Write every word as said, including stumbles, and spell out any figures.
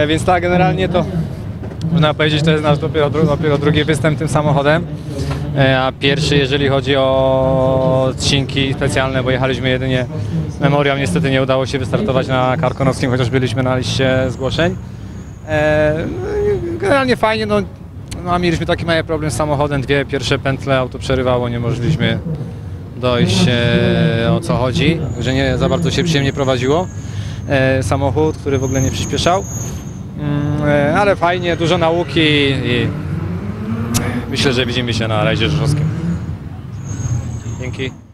E, więc tak, generalnie to można powiedzieć, to jest nasz dopiero, dopiero drugi występ tym samochodem, e, a pierwszy, jeżeli chodzi o odcinki specjalne, bo jechaliśmy jedynie Memoriam, niestety nie udało się wystartować na Karkonoszkim, chociaż byliśmy na liście zgłoszeń. E, generalnie fajnie, no, no a mieliśmy taki mały problem z samochodem, dwie pierwsze pętle auto przerywało, nie mogliśmy dojść e, o co chodzi, że nie za bardzo się przyjemnie prowadziło. E, samochód, który w ogóle nie przyspieszał, mm, e, ale fajnie, dużo nauki i myślę, że widzimy się na rajdzie rzeszowskim. Dzięki.